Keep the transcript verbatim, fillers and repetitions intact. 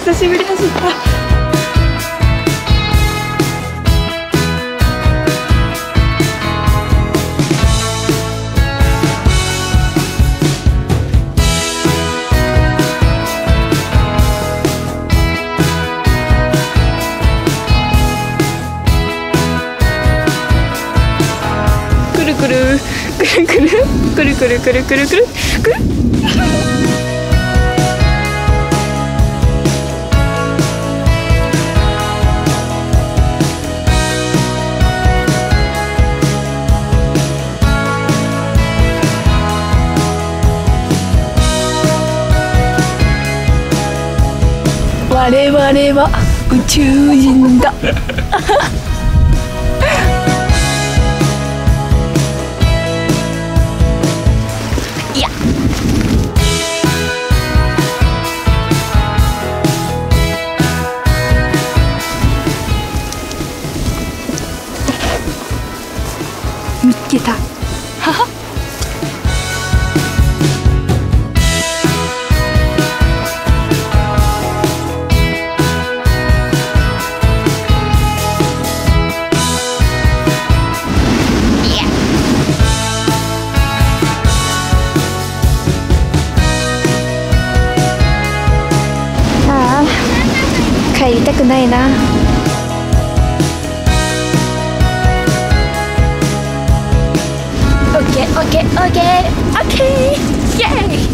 久しぶりだし。くるくるくるくるくるくるくるくるくるくる。我々は宇宙人だ。いや。見つけた。はは。帰りたくないな。オッケーオッケーオッケーオッケーイエーイ。